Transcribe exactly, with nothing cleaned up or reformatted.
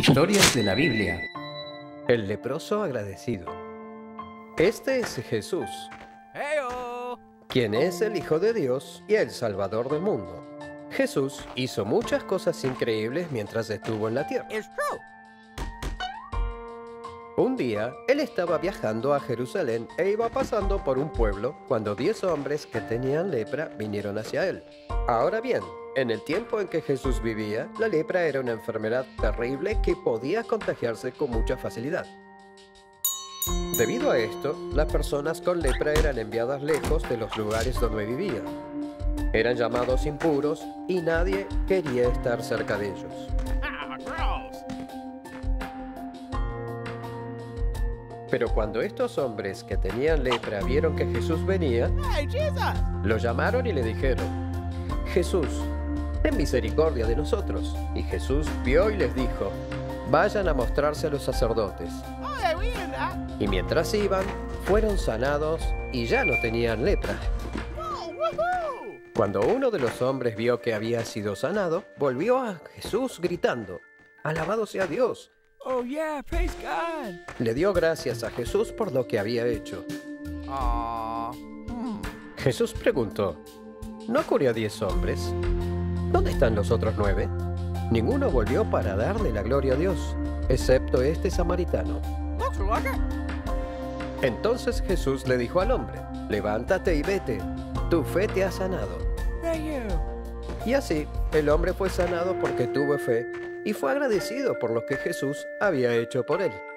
Historias de la Biblia. El leproso agradecido. Este es Jesús, ¡Heyo! quien es el Hijo de Dios y el Salvador del mundo. Jesús hizo muchas cosas increíbles mientras estuvo en la tierra. It's true. Un día, él estaba viajando a Jerusalén e iba pasando por un pueblo cuando diez hombres que tenían lepra vinieron hacia él. Ahora bien, en el tiempo en que Jesús vivía, la lepra era una enfermedad terrible que podía contagiarse con mucha facilidad. Debido a esto, las personas con lepra eran enviadas lejos de los lugares donde vivían. Eran llamados impuros y nadie quería estar cerca de ellos. Ah, gross. Pero cuando estos hombres que tenían lepra vieron que Jesús venía, Hey, Jesus! lo llamaron y le dijeron: Jesús, ten misericordia de nosotros. Y Jesús vio y les dijo: vayan a mostrarse a los sacerdotes. Oh, yeah, we in that. Y mientras iban, fueron sanados y ya no tenían lepra. Oh, woohoo! Cuando uno de los hombres vio que había sido sanado, volvió a Jesús gritando: alabado sea Dios. Oh, yeah, praise God. Le dio gracias a Jesús por lo que había hecho. Aw. Hmm. Jesús preguntó: ¿no curé a diez hombres? ¿Dónde están los otros nueve? Ninguno volvió para darle la gloria a Dios, excepto este samaritano. Looks like it. Entonces Jesús le dijo al hombre: levántate y vete, tu fe te ha sanado. Thank you. Y así, el hombre fue sanado porque tuvo fe y fue agradecido por lo que Jesús había hecho por él.